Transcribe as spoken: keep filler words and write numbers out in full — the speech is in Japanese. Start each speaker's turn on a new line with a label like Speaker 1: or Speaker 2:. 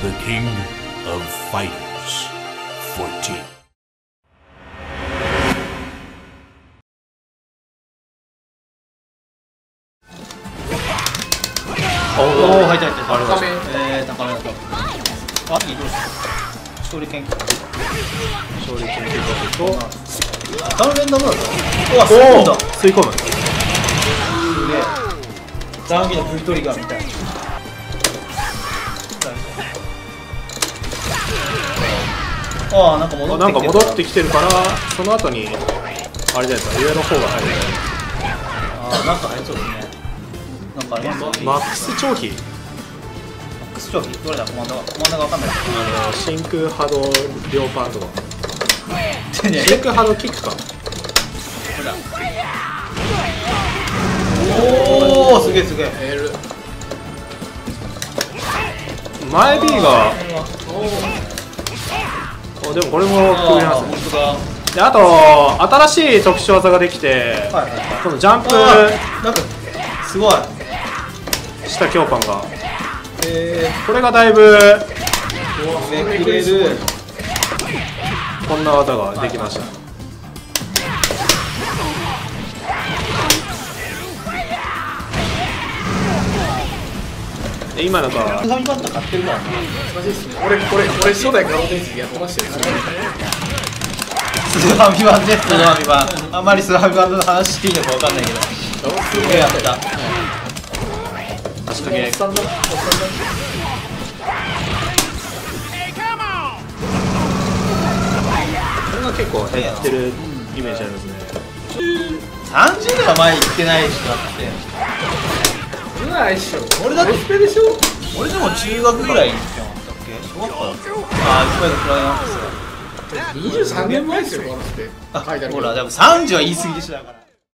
Speaker 1: The King of Fighters fourteen.
Speaker 2: おお、入った入った。
Speaker 3: 高め。
Speaker 2: えー、高めだと。あ、いいどうした。勝利研究。
Speaker 4: 勝利研究と
Speaker 2: ダウン連打どうだった。うわ、吸い込んだ。
Speaker 4: 吸い込む。
Speaker 2: すげえ。残機の V トリガーみたい。ああ、なんか戻ってきてる。
Speaker 4: なんか戻ってきてるから、その後にあれじゃないですか、上の方が入る。
Speaker 2: ああ、なんか入りそうですね。なんかあります。
Speaker 4: マックス長飛。
Speaker 2: マックス長飛どれだコマンドがコマンドがわかんない。
Speaker 4: あの真空波動両パート。
Speaker 2: 真
Speaker 4: 真空波動キックか。
Speaker 2: おお、すげえすげえ。
Speaker 4: 前 B がおでもこれもくぐれますね。であと新しい特殊技ができて、
Speaker 2: はいはいはい、
Speaker 4: このジャンプ
Speaker 2: なんかすごい
Speaker 4: した強化が、
Speaker 2: え
Speaker 4: これがだいぶ
Speaker 2: めくれる。
Speaker 4: こんな技ができました。で今なんか
Speaker 2: スーファミバンド買ってるからね。
Speaker 3: 俺これ俺初代ガロデンスやってましたよ。
Speaker 2: スーファミ版ね、スーファミ版。あんまりスーファミ版の話していいのかわかんないけど。すげえやった。
Speaker 4: 足掛け。
Speaker 3: さんだ。
Speaker 4: これが結構やってるイメージありますね。
Speaker 2: さんじゅうねんは前行ってないでしょだって。
Speaker 3: うわいっしょ。
Speaker 2: 俺だって
Speaker 3: スペでしょ。
Speaker 2: 俺でも中学ぐらいに行ってなかったっけ？小学校だった。ああ、いっぱいのクライアントですよ。
Speaker 3: にじゅうさんねんまえですよ、このスペ。
Speaker 2: あ、ほら、でもさんじゅうは言い過ぎでしょだから。